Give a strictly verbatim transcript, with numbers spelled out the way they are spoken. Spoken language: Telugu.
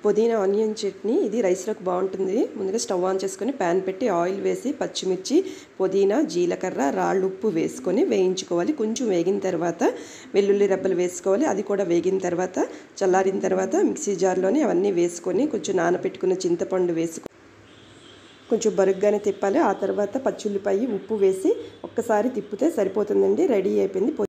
పుదీనా ఆనియన్ చట్నీ ఇది రైస్లోకి బాగుంటుంది. ముందుగా స్టవ్ ఆన్ చేసుకొని ప్యాన్ పెట్టి ఆయిల్ వేసి పచ్చిమిర్చి, పుదీనా, జీలకర్ర, రాళ్ళు ఉప్పు వేసుకొని వేయించుకోవాలి. కొంచెం వేగిన తర్వాత వెల్లుల్లి రెబ్బలు వేసుకోవాలి. అది కూడా వేగిన తర్వాత చల్లారిన తర్వాత మిక్సీ జార్లోని అవన్నీ వేసుకొని కొంచెం నానబెట్టుకున్న చింతపండు వేసుకొని కొంచెం బరుగ్గానే తిప్పాలి. ఆ తర్వాత పచ్చుల్లిపాయ ఉప్పు వేసి ఒక్కసారి తిప్పితే సరిపోతుందండి. రెడీ అయిపోయింది.